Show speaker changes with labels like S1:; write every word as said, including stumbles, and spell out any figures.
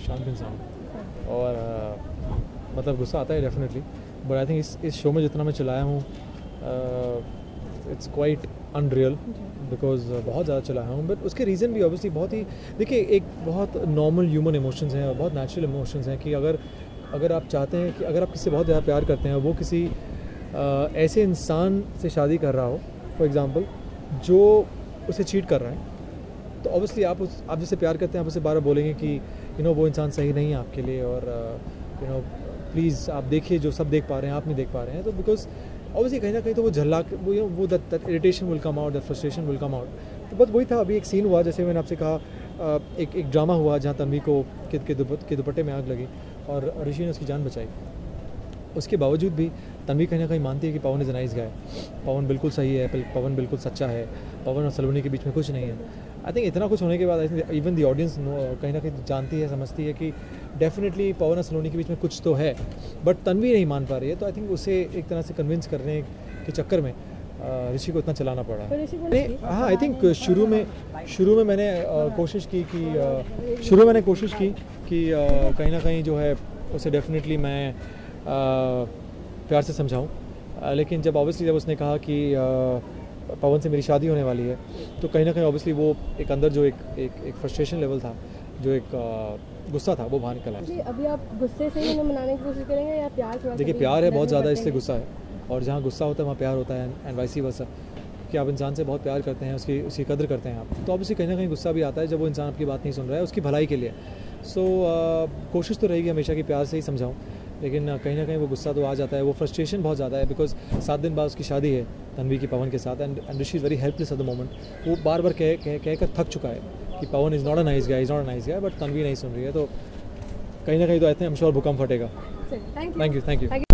S1: शांत इंसान हूँ और uh, मतलब गुस्सा आता है डेफिनेटली, बट आई थिंक इस इस शो में जितना मैं चलाया हूँ इट्स क्वाइट अनरियल बिकॉज बहुत ज़्यादा चलाया हूँ, बट उसके रीज़न भी ऑब्वियसली बहुत ही, देखिए एक बहुत नॉर्मल ह्यूमन इमोशंस हैं और बहुत नेचुरल इमोशंस हैं कि अगर अगर आप चाहते हैं कि अगर आप किसी से बहुत ज़्यादा प्यार करते हैं, वो किसी uh, ऐसे इंसान से शादी कर रहा हो फॉर एग्ज़ाम्पल जो उसे चीट कर रहा है, तो ऑब्वियसली आप उस आप जिससे प्यार करते हैं आप उसे बार बार बोलेंगे कि यू नो वो इंसान सही नहीं है आपके लिए, और यू नो प्लीज़ आप देखिए जो सब देख पा रहे हैं आप नहीं देख पा रहे हैं, तो बिकॉज ऑब्वियसली कहीं ना कहीं तो वो झल्ला वो यू नो वो that irritation will come out, that frustration will come out. तो बस वही था, अभी एक सीन हुआ जैसे मैंने आपसे कहा, एक एक ड्रामा हुआ जहाँ तन्वी को के दुपट्टे में आग लगी और ऋषि ने उसकी जान बचाई। उसके बावजूद भी तन्वी कहीं ना कहीं मानती है कि पवन इज़ अ नाइस गाय, पवन बिल्कुल सही है, पवन बिल्कुल सच्चा है, पवन और सलोनी के बीच में कुछ नहीं है। आई थिंक इतना कुछ होने के बाद I think even the audience कहीं ना कहीं जानती है, समझती है कि डेफिनेटली पवन और सलोनी के बीच में कुछ तो है, बट तन्वी नहीं मान पा रही है। तो आई थिंक उसे एक तरह से कन्विंस करने के चक्कर में ऋषि को इतना चलाना पड़ा। नहीं, हाँ आई थिंक शुरू में शुरू में मैंने कोशिश की कि शुरू में मैंने कोशिश की कि कहीं ना कहीं जो है उसे डेफिनेटली मैं प्यार से समझाऊं, लेकिन जब ऑब्वियसली जब उसने कहा कि पवन से मेरी शादी होने वाली है, तो कहीं ना कहीं ऑब्वियसली वो एक अंदर जो एक एक एक फ्रस्ट्रेशन लेवल था, जो एक गुस्सा था, वो बाहर निकल आया।
S2: अभी आप गुस्से से ही उन्हें मनाने की कोशिश करेंगे या प्यार?
S1: देखिए प्यार है बहुत ज़्यादा, इससे गुस्सा है, और जहाँ गुस्सा होता है वहाँ प्यार होता है, एंड वाइस वर्सा। कि आप इंसान से बहुत प्यार करते हैं, उसकी उसकी कदर करते हैं आप, तो ऑब्वियसली कहीं ना कहीं गुस्सा भी आता है जब वो इंसान आपकी बात नहीं सुन रहा है उसकी भलाई के लिए। सो so, कोशिश तो रहेगी हमेशा कि प्यार से ही समझाऊँ, लेकिन कहीं ना कहीं वो गुस्सा तो आ जाता है, वो फ्रस्ट्रेशन बहुत ज़्यादा है, बिकॉज सात दिन बाद उसकी शादी है तन्वी की पवन के साथ, and and Rishi is very helpless at the moment. वो बार बार कह कह कहकर थक चुका है कि Pawan is not a nice guy, is not a nice guy, but Tanvi नहीं सुन रही है, तो कहीं ना कहीं तो I think I am sure भूकंप फटेगा।
S2: Thank you
S1: thank you.